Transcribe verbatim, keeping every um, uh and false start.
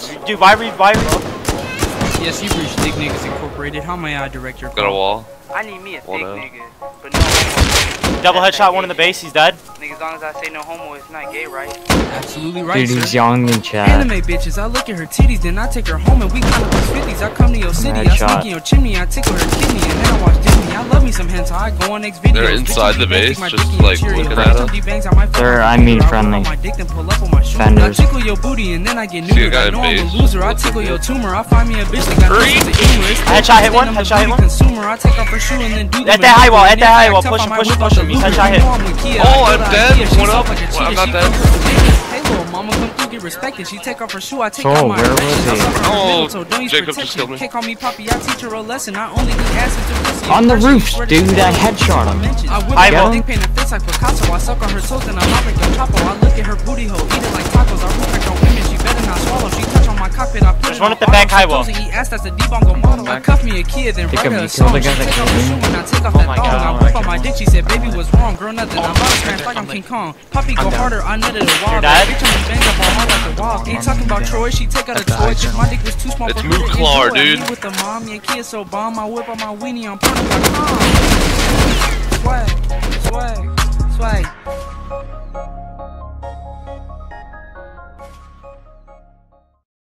Dude, why re why re Yes, you've reached Dick Niggas Incorporated. How may I direct your call? Got a wall. I need me a thick Wall nigga, but no homo. double headshot one in the base, he's dead. Nigga, as long as I say no homo, it's not gay, right? Absolutely right, Dude, he's sir. young in chat. Anime bitches, I look at her titties, then I take her home and we kinda push fifties. I come to your city, I Headshot. sneak in your chimney, I tickle her kidney, and then I watch Disney. I love me some hentai, I go on next video. They're inside the base, just like looking at us. They're, I mean, friendly. I Fenders. tickle your booty and then I get See a neutered. guy I in know I'm base. a loser. I tickle your tumor. I find me a bitch that got no sense of humor. It's Headshot hit one, I'm a headshot hit beauty one. consumer. I take off her shoe and then do At that high wall, at that high wall, push him, push him, push him. He's headshot hit. Oh, I'm dead. One up. Well, I'm not dead. Hey, little mama, come through, get respected. She take off her shoe, I take So, out my where was affections. I he? suffer from Oh, mental, so don't use Jacob just killed protection. me. Can't call me poppy, I teach her a lesson. I only eat acid to pussy. On the First, roof, you swear to dude, God, I headshot him. I whip I her will. dick paint a face like Picasso. I suck on her toes and I mop like a Chapo. I look at her booty hole, eat it like tacos. I root like her women, she better not swallow. She touch on my cockpit, I put There's it one on at the back auto. high She wall. goes and eat ass, that's a debongo model. I cuff me a kid, then Think write of her me, a kill song. the She guy that take killed off her me. shoe and I take off Oh that my thong. God, I oh whip my on my dick, she said, baby was wrong. Girl, nothing, I'm about to smash like I'm King Kong. Poppy go harder, I nutted a wild. dead? Bitch, I'm bang up on hard like a wild. Ain't talking about Troy, she take out a toy. Just my dick was too small It's for her to Mook Claw, enjoy. I dude. meet with the mom, yeah, kid so bomb. I whip on my weenie on porno dot com.